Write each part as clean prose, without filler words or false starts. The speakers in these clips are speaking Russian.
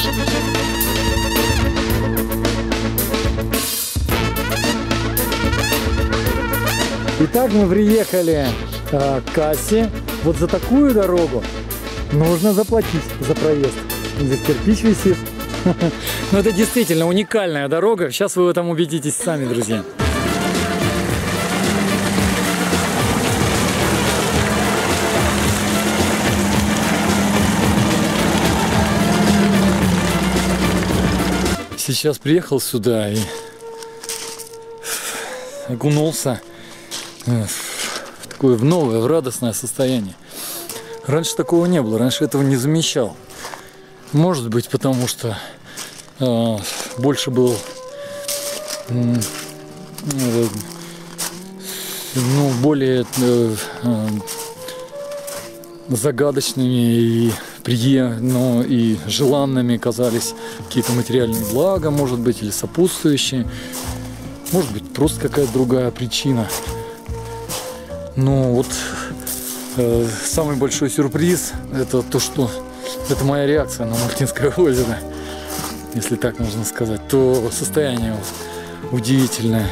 Итак, мы приехали к кассе. Вот за такую дорогу нужно заплатить за проезд. Здесь кирпич висит. Но это действительно уникальная дорога. Сейчас вы в этом убедитесь сами, друзья. Сейчас приехал сюда и окунулся в такое новое, в радостное состояние. Раньше такого не было, раньше этого не замечал. Может быть, потому что больше был более загадочными и и желанными казались какие-то материальные блага, может быть, или сопутствующие. Может быть, просто какая-то другая причина. Но вот самый большой сюрприз — это то, что это моя реакция на Мартинское озеро, если так можно сказать. То состояние удивительное.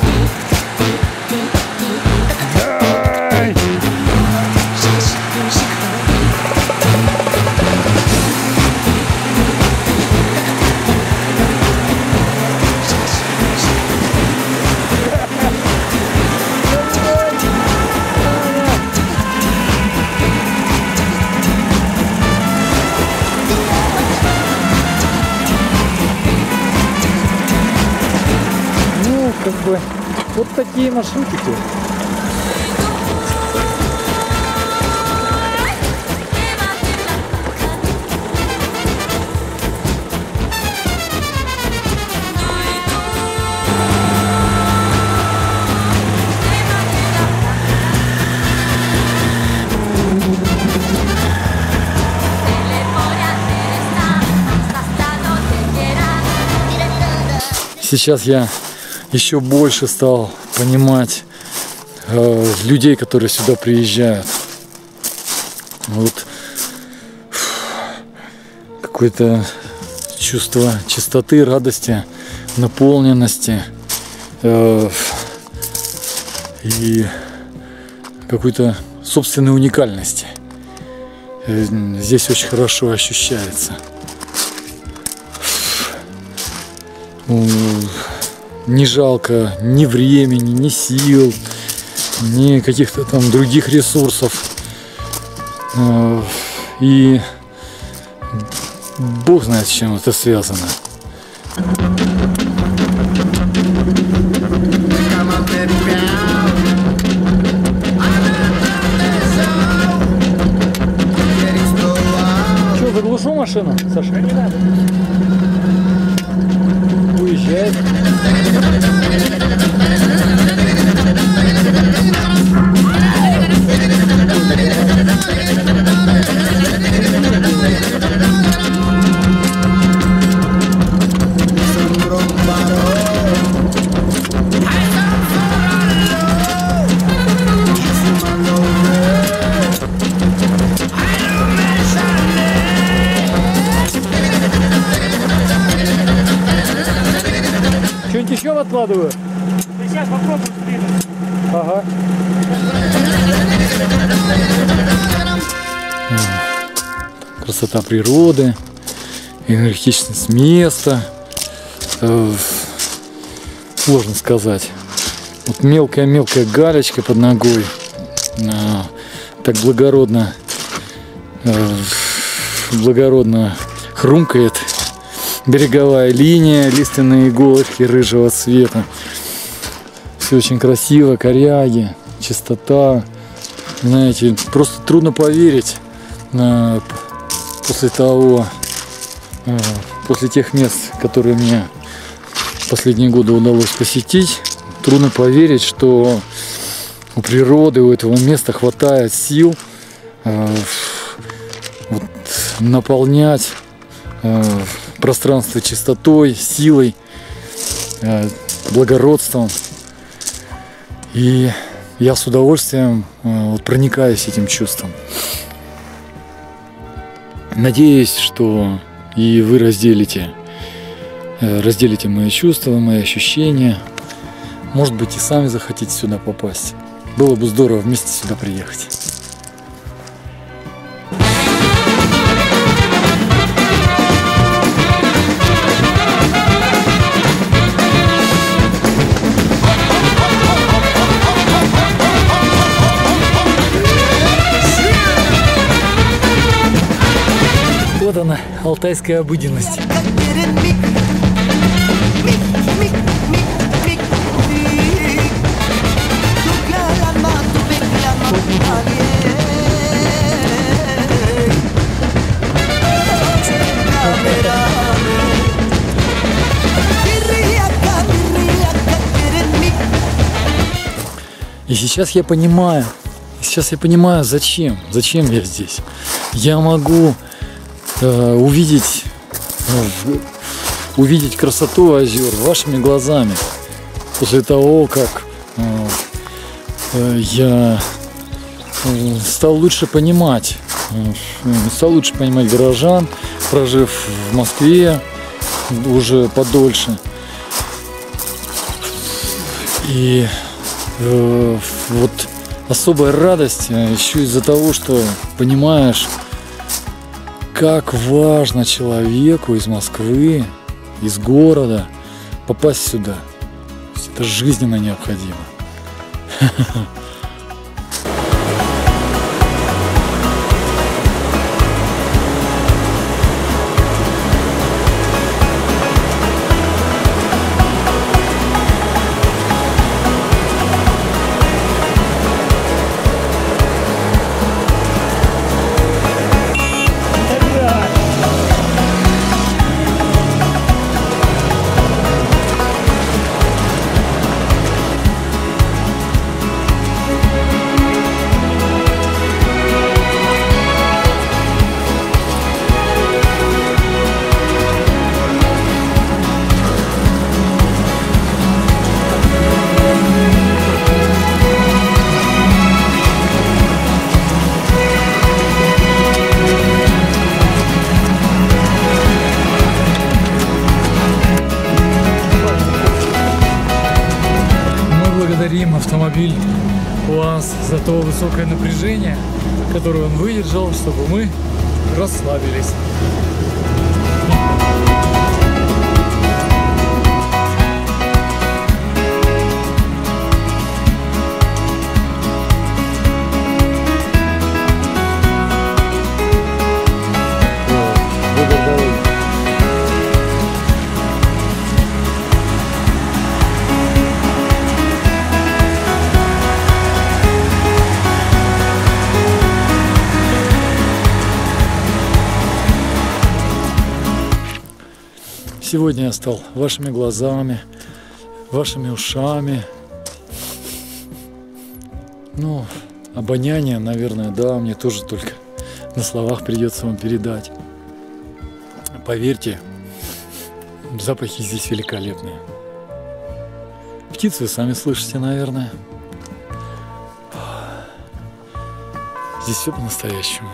Как бы вот такие маршрутики. Сейчас я еще больше стал понимать людей, которые сюда приезжают. Вот какое-то чувство чистоты, радости, наполненности и какой-то собственной уникальности. Здесь очень хорошо ощущается. Не жалко ни времени, ни сил, ни каких-то там других ресурсов. И Бог знает, с чем это связано. Что, заглушу машину, Саша? Не надо. Уезжает. Что-нибудь еще откладываю? Сейчас попробуем сдвинуть. Ага. Красота природы, энергичность места. Сложно сказать. Вот мелкая-мелкая галечка под ногой. Так благородно хрумкает береговая линия, лиственные иголочки рыжего цвета. Все очень красиво, коряги, чистота. Знаете, просто трудно поверить после тех мест, которые мне в последние годы удалось посетить. Трудно поверить, что у природы, у этого места хватает сил наполнять пространство чистотой, силой, благородством. И я с удовольствием проникаюсь этим чувством. Надеюсь, что и вы разделите мои чувства, мои ощущения. Может быть, и сами захотите сюда попасть. Было бы здорово вместе сюда приехать. Вот она, алтайская обыденность. И сейчас я понимаю, зачем я здесь. Я могу увидеть красоту озер вашими глазами после того, как я стал лучше понимать горожан, прожив в Москве уже подольше. И вот особая радость еще из-за того, что понимаешь, как важно человеку из Москвы, из города попасть сюда. Это жизненно необходимо. Благодарим автомобиль УАЗ за то высокое напряжение, которое он выдержал, чтобы мы расслабились. Сегодня я стал вашими глазами, вашими ушами. Ну, обоняние, наверное, да, мне тоже только на словах придется вам передать. Поверьте, запахи здесь великолепные. Птиц вы сами слышите, наверное. Здесь все по-настоящему.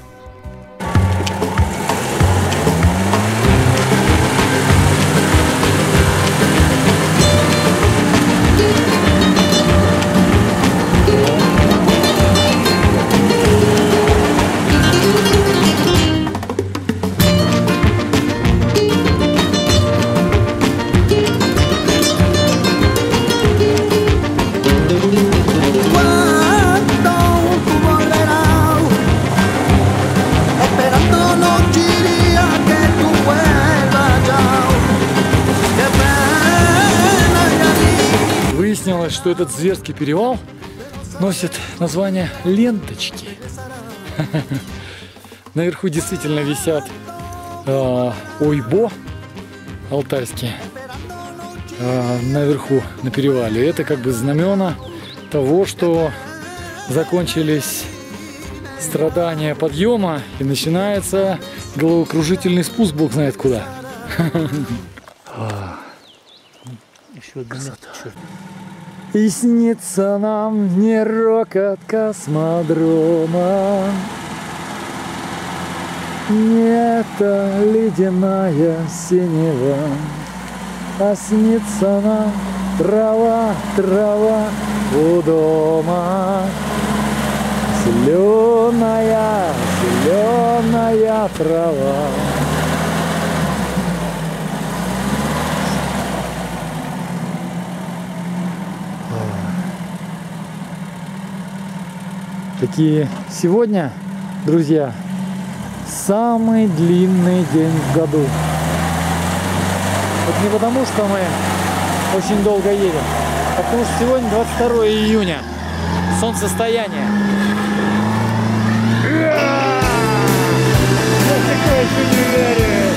Выяснилось, что этот зверский перевал носит название Ленточки. Наверху действительно висят ойбо алтайские. Наверху на перевале. Это как бы знамена того, что закончились страдания подъема и начинается головокружительный спуск, бог знает куда. Еще одна красота. И снится нам не рокот космодрома. Не-то ледяная синева, а снится нам трава, трава у дома. Зеленая, зеленая трава. Такие сегодня, друзья, самый длинный день в году. Это не потому, что мы очень долго едем, а потому что сегодня 22 июня. Солнцестояние. Я такой еще не верю.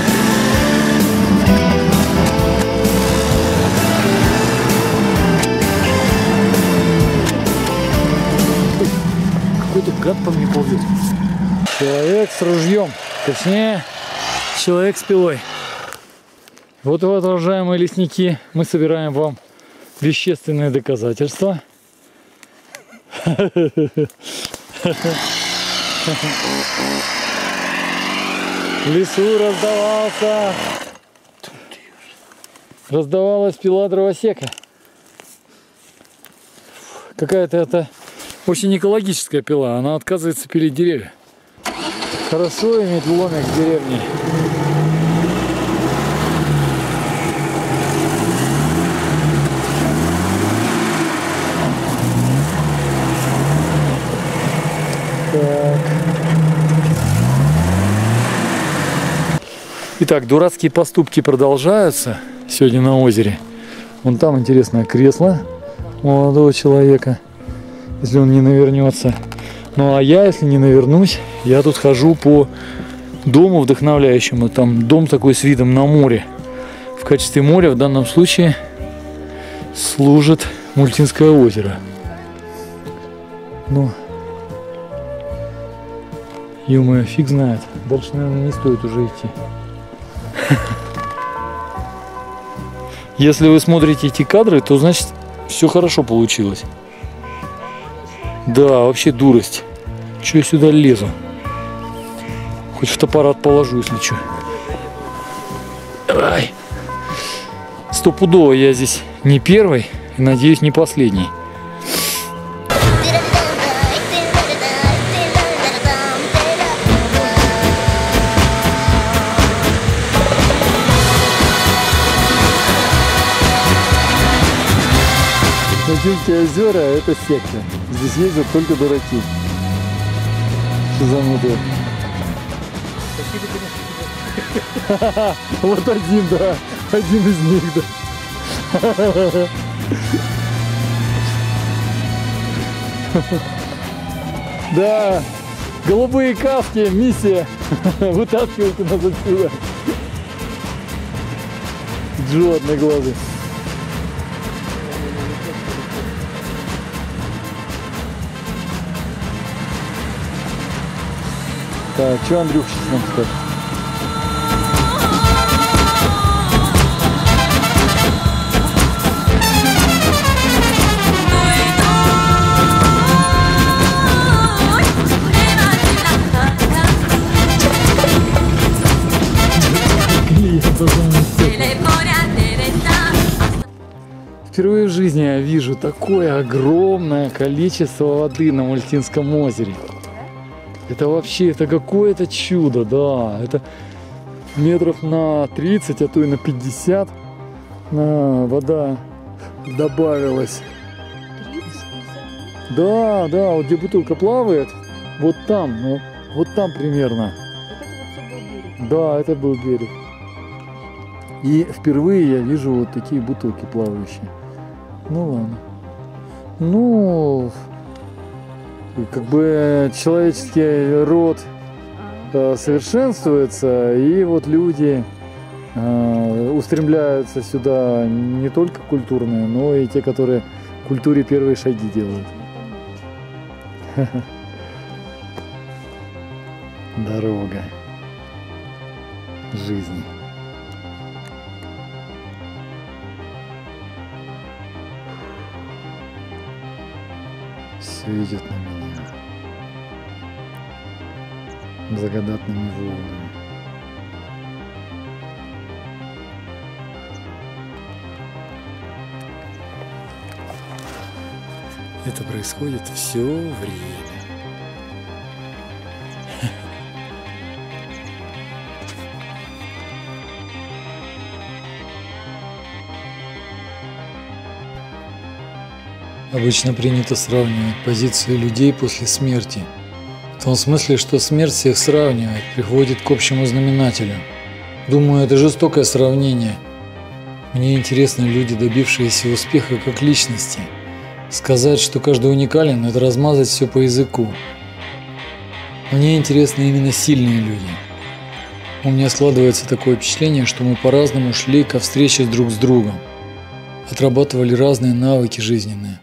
Какой-то гад по мне ползет. Человек с ружьем, точнее, человек с пилой. Вот, уважаемые лесники, мы собираем вам вещественные доказательства. В лесу раздавалась пила дровосека. Какая-то это очень экологическая пила, она отказывается пилить деревья. Хорошо иметь ломик в деревне. Так. Итак, дурацкие поступки продолжаются сегодня на озере. Вон там интересное кресло молодого человека, если он не навернется. Ну а я, если не навернусь, я тут хожу по дому вдохновляющему. Там дом такой с видом на море. В качестве моря в данном случае служит Мультинское озеро. Ну, ё-моё, фиг знает. Дальше, наверное, не стоит уже идти. Если вы смотрите эти кадры, то значит все хорошо получилось. Да, вообще дурость. Че я сюда лезу? Хоть фотоаппарат положу, если что. Давай. Стопудово я здесь не первый и, надеюсь, не последний. Мультинские озера — это секта. Здесь ездят только дураки. Что за мудрый? Вот один, да. Один из них, да. Да. Голубые каски, миссия. Вытаскивайте нас отсюда. Джо одноглазый. Так, что Андрюх сейчас нам скажет? Впервые в жизни я вижу такое огромное количество воды на Мультинском озере. Это вообще, это какое-то чудо, да. Это метров на 30, а то и на 50 вода добавилась. Да, да, вот где бутылка плавает, вот там, ну, вот там примерно. Да, это был берег. И впервые я вижу вот такие бутылки плавающие. Ну ладно. Ну, как бы человеческий род совершенствуется, и вот люди устремляются сюда не только культурные, но и те, которые в культуре первые шаги делают. Дорога жизни. Все идет на меня. благодатными волнами. Это происходит все время. Обычно принято сравнивать позиции людей после смерти. В том смысле, что смерть всех сравнивает, приходит к общему знаменателю. Думаю, это жестокое сравнение. Мне интересны люди, добившиеся успеха как личности. Сказать, что каждый уникален, это размазать все по языку. Мне интересны именно сильные люди. У меня складывается такое впечатление, что мы по-разному шли ко встрече друг с другом. Отрабатывали разные навыки жизненные.